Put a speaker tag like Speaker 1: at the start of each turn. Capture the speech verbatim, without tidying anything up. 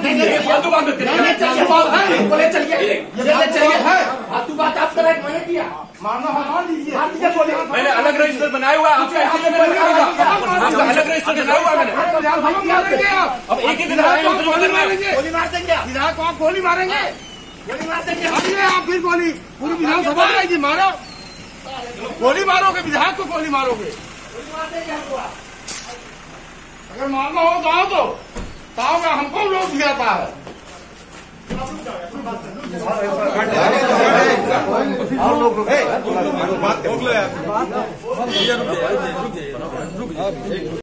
Speaker 1: फालतू बात मत करिए।
Speaker 2: फालतू बात आप करें, मैंने किया।
Speaker 3: मारना हटा दीजिए।
Speaker 1: मैंने अलग रजिस्टर बनाया हुआ है, आपका इसीलिए मैंने बनाया हुआ, आपका अलग रजिस्टर बनाया हुआ है मैंने। अब एक ही दिन आए हैं, उधर उधर मारेंगे,
Speaker 3: गोली मार देंगे विधायक को, आप गोली मारेंगे, गोली मार देंगे। अरे आप फिर गोली पूरी विधानसभा में मारो, गोली मारोगे, विधायक को गोली मारोगे, अगर मारना हो तो आओ, तो ताओ में हमको लोग दिलाता है। और लोग